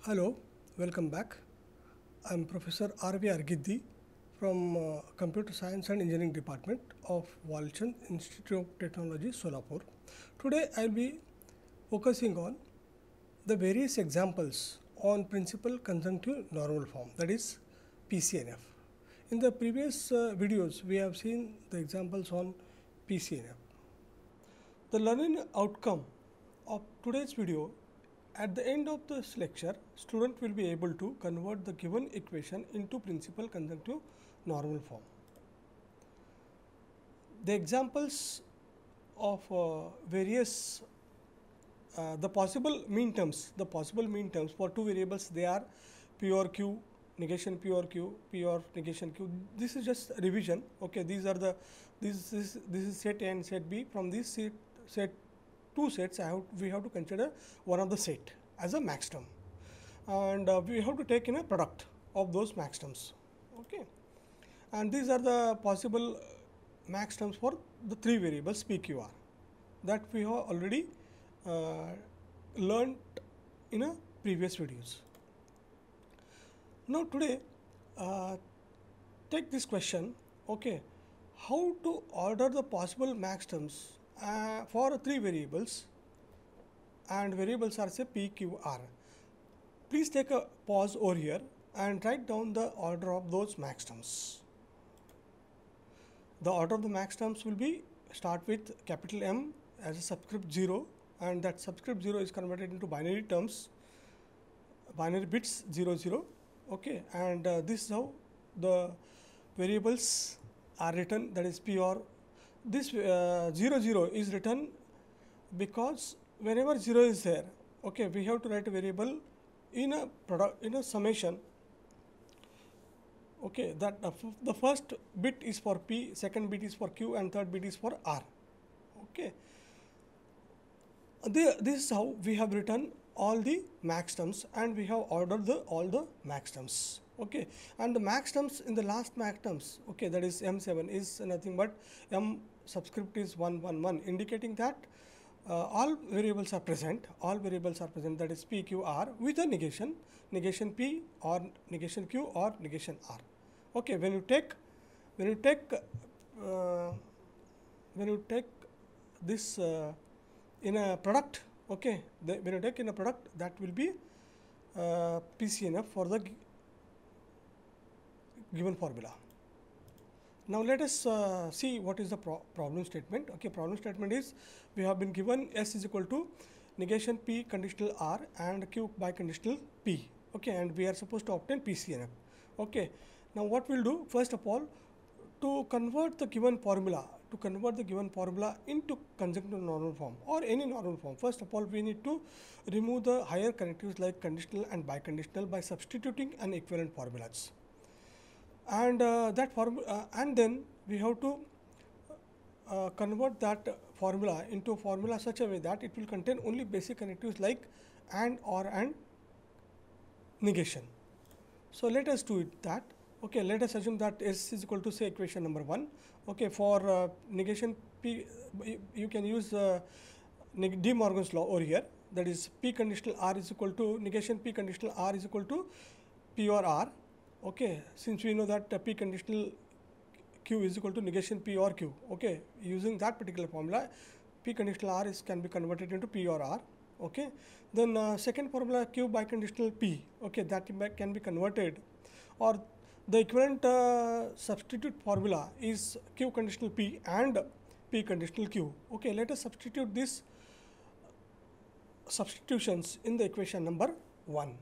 Hello, welcome back. I am Professor R.V. Argiddi from Computer Science and Engineering Department of Walchand Institute of Technology, Solapur. Today I will be focusing on the various examples on principal conjunctive normal form, that is PCNF. In the previous videos, we have seen the examples on PCNF. The learning outcome of today's video: at the end of this lecture, student will be able to convert the given equation into principal conjunctive normal form. The examples of various the possible mean terms for two variables, they are P or Q, negation P or Q, P or negation Q. This is just revision. Okay, these are the this is set A and set B. From this set two sets, we have to consider one of the set as a max term, and we have to take in a product of those max terms. Okay, and these are the possible max terms for the three variables P, Q, R that we have already learned in a previous videos. Now today, take this question. Okay, how to order the possible max terms for three variables, and variables are say P, Q, R. Please take a pause over here and write down the order of those max terms. The order of the max terms will be start with capital M as a subscript 0, and that subscript 0 is converted into binary terms, binary bits 0 0. Okay, and this is how the variables are written, that is P or this 0 0 is written because whenever 0 is there, okay, we have to write a variable in a product, in a summation. Okay, that the first bit is for P, second bit is for Q, and third bit is for R. Okay, this is how we have written all the max terms, and we have ordered all the max terms. Okay, and the max terms in the last max terms, okay, that is M7 is nothing but M subscript is 1 1 1, indicating that all variables are present, that is P, Q, R with a negation P or negation Q or negation R. Okay, when you take this in a product, okay, when you take in a product, that will be PCNF for the given formula. Now let us see what is the problem statement. Okay, problem statement is we have been given S is equal to negation P conditional R and Q by conditional P. Okay, and we are supposed to obtain PCNF. Okay, now what we'll do, first of all, to convert the given formula into conjunctive normal form or any normal form, first of all we need to remove the higher connectives like conditional and biconditional by substituting an equivalent formulas. And and then we have to convert that formula into a formula such a way that it will contain only basic connectives like and, or, and negation. So let us do it that. Okay, let us assume that S is equal to, say, equation number 1. Okay, for negation P, you can use De Morgan's law over here, that is P conditional R is equal to negation P conditional R is equal to P or R. Okay, since we know that P conditional Q is equal to negation P or Q. Okay, using that particular formula, P conditional R can be converted into P or R. Okay, then second formula Q by conditional P. Okay, that can be converted, or the equivalent substitute formula is Q conditional P and P conditional Q. Okay, let us substitute these substitutions in the equation number 1.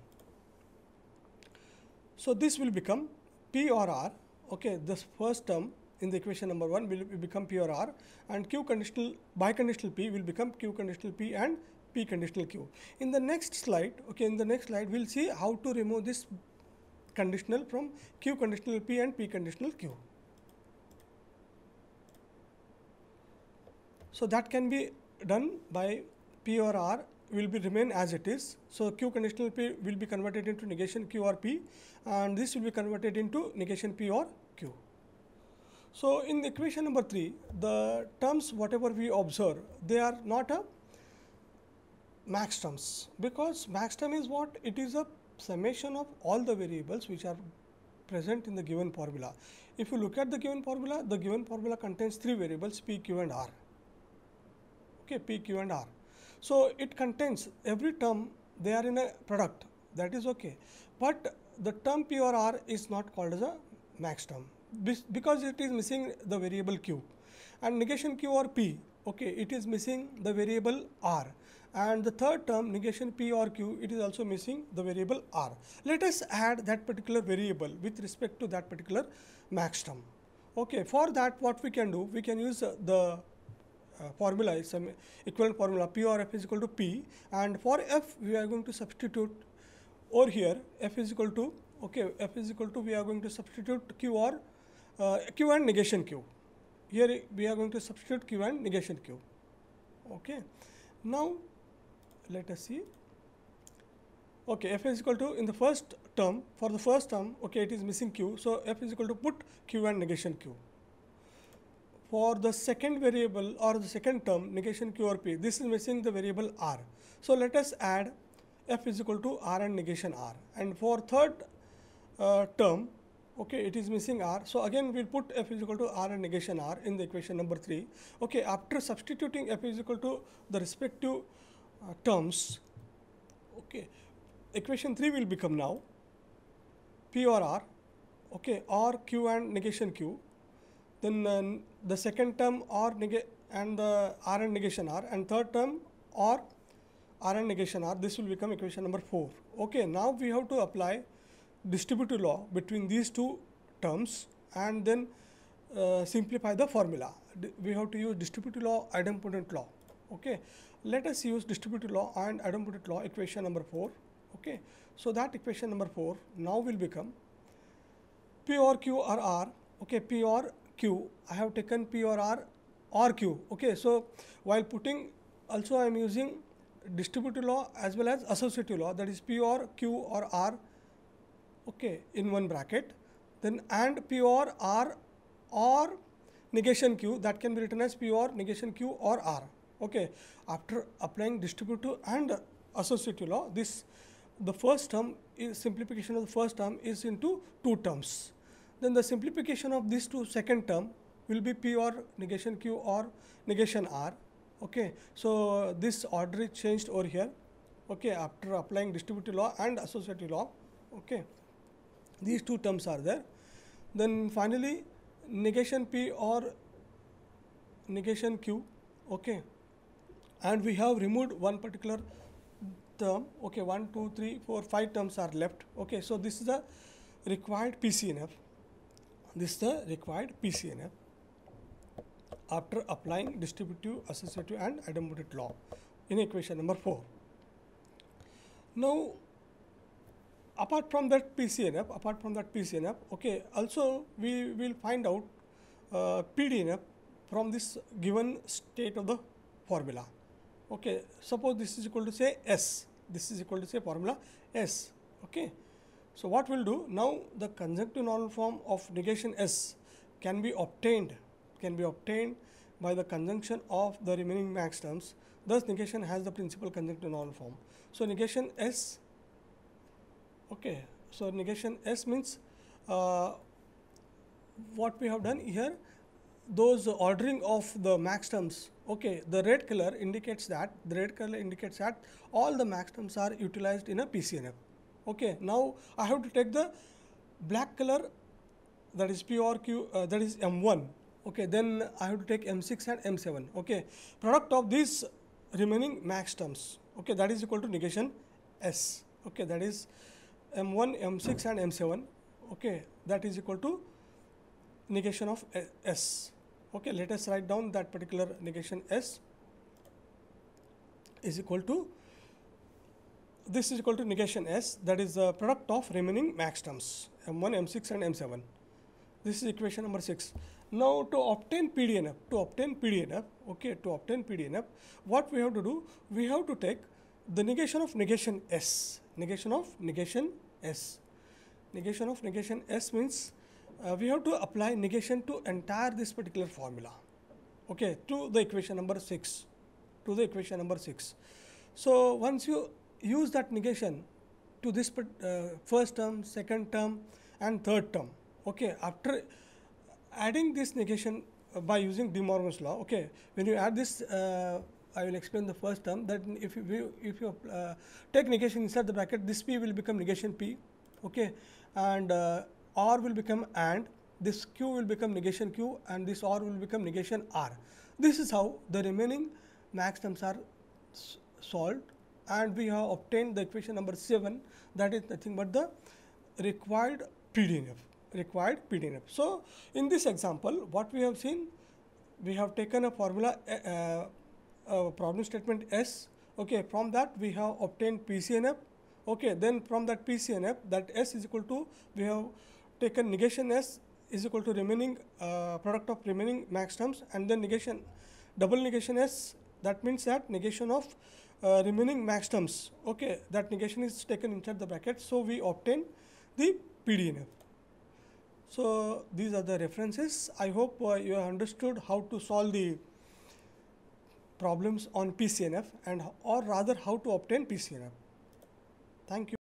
So this will become P or R. Okay, this first term in the equation number 1 will become P or R, and Q conditional biconditional P will become Q conditional P and P conditional Q. In the next slide, okay, we'll see how to remove this conditional from Q conditional P and P conditional Q. So that can be done by P or R will be remain as it is. So Q conditional P will be converted into negation Q or P, and this will be converted into negation P or Q. So in the equation number 3, the terms whatever we observe, they are not a max terms, because max term is what? It is a summation of all the variables which are present in the given formula. If you look at the given formula contains three variables p, q and r. Okay, p, q and r. So it contains every term, they are in a product, that is okay, but the term p or r is not called as a max term because it is missing the variable q, and negation q or p, okay, it is missing the variable r, and the third term negation p or q, it is also missing the variable r. Let us add that particular variable with respect to that particular max term. Okay, for that what we can do, we can use the formula is some equivalent formula p or f is equal to p, and for f we are going to substitute over here f is equal to, okay, f is equal to, we are going to substitute q or q and negation q. Here we are going to substitute q and negation q. Okay, now let us see. Okay, f is equal to, in the first term, for the first term, okay, it is missing q, so f is equal to put q and negation q. For the second variable or the second term negation q or p, this is missing the variable r, so let us add f is equal to r and negation r. And for third term, okay, it is missing r, so again we will put f is equal to r and negation r in the equation number 3. Okay, after substituting f is equal to the respective terms, okay, equation 3 will become now p or r, okay, or q and negation q, then the second term or and the r and negation r, and third term or r and negation r, this will become equation number 4. Okay, now we have to apply distributive law between these two terms and then simplify the formula. We have to use distributive law, idempotent law. Okay, let us use distributive law and idempotent law, equation number 4. Okay, so that equation number 4 now will become p or q or r. Okay, p or q, I have taken p or r or q. Okay, so while putting, also I am using distributive law as well as associative law, that is p or q or r, okay, in one bracket, then and p or r or negation q, that can be written as p or negation q or r. Okay, after applying distributive and associative law, this, the first term is simplification of the first term is into two terms. Then the simplification of this to second term will be p or negation q or negation r. Okay, so this order is changed over here. Okay, after applying distributive law and associative law, okay, these two terms are there. Then finally negation p or negation q. Okay, and we have removed one particular term. Okay, 1, 2, 3, 4, 5 terms are left. Okay, so this is the required PCNF. This is the required PCNF after applying distributive, associative and idempotent law in equation number 4. Now, apart from that PCNF, okay, also we will find out PDNF from this given state of the formula. Okay, suppose this is equal to say S, this is equal to say formula S. Okay, so what we'll do now, the conjunctive normal form of negation S can be obtained by the conjunction of the remaining max terms. Thus negation has the principal conjunctive normal form. So negation S, okay, so negation S means what we have done here, those ordering of the max terms. Okay, the red color indicates that all the max terms are utilized in a PCNF. Okay, now I have to take the black color, that is P or Q, that is M1. Okay, then I have to take M6 and M7. Okay, product of these remaining max terms. Okay, that is equal to negation S. Okay, that is M1, M6 and M7. Okay, that is equal to negation of S. Okay, let us write down that particular negation S is equal to, this is equal to negation S, that is the product of remaining max terms M1, M6 and M7. This is equation number 6. Now to obtain PDNF, okay, to obtain PDNF, what we have to do, we have to take the negation of negation S. Negation of negation S means we have to apply negation to entire this particular formula. Okay, to the equation number 6. So once you use that negation to this first term, second term, and third term, okay, after adding this negation by using De Morgan's law, okay, when you add this, I will explain the first term, that if you take negation inside the bracket, this P will become negation P, okay, and R will become AND, this Q will become negation Q, and this R will become negation R. This is how the remaining max terms are solved, and we have obtained the equation number 7, that is nothing but the required PDNF. So in this example, what we have seen, we have taken a formula, problem statement S, okay, from that we have obtained PCNF, okay, then from that PCNF, that S is equal to, we have taken negation S is equal to remaining product of remaining max terms, and then negation, double negation S, that means that negation of remaining max terms, okay, that negation is taken inside the bracket, so we obtain the PDNF. So these are the references. I hope you have understood how to solve the problems on PCNF, and or rather how to obtain PCNF. Thank you.